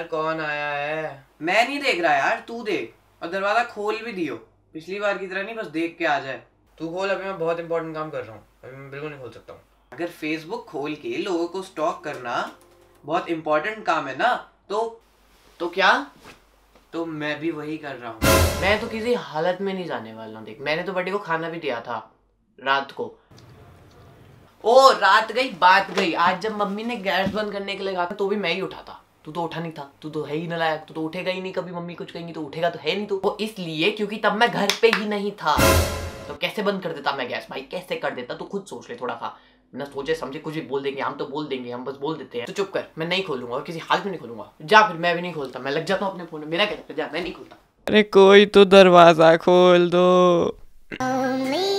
यार कौन आया है? मैं नहीं देख रहा यार, तू देख। और दरवाजा खोल भी दियो, पिछली बार की तरह नहीं बस देख के आ जाए। तू खोल, अभी मैं बहुत इंपॉर्टेंट काम कर रहा हूँ, अभी मैं बिल्कुल नहीं खोल सकता हूँ। अगर फेसबुक खोल के लोगों को स्टॉक करना बहुत इंपॉर्टेंट काम है ना, तो क्या? तो मैं भी वही कर रहा हूँ। मैं तो किसी हालत में नहीं जाने वाला हूँ। देख, मैंने तो बर्थडे को खाना भी दिया था रात को। ओ रात गई बात गई, आज जब मम्मी ने गैस बंद करने के लिए कहा तो भी मैं ही उठा था। तू तो उठा नहीं था, तू तो है ही नालायक, तू तो उठेगा ही नहीं। कभी मम्मी कुछ कहेंगी तो उठेगा तो है नहीं तू। वो इसलिए क्योंकि तब मैं घर पे ही नहीं था। तो कैसे बंद कर देता मैं गैस भाई, कैसे कर देता? तू खुद सोच ले थोड़ा सा। ना सोचे समझे कुछ भी बोल देंगे, हम तो बोल देंगे, हम बस बोल देते हैं। तो चुप कर, मैं नहीं खोलूंगा और किसी हालत में नहीं खोलूंगा। जा फिर, मैं भी नहीं खोलता, मैं लग जाता हूँ अपने फोन में। मेरा क्या, जा मैं नहीं खोलता। अरे कोई तो दरवाजा खोल दो।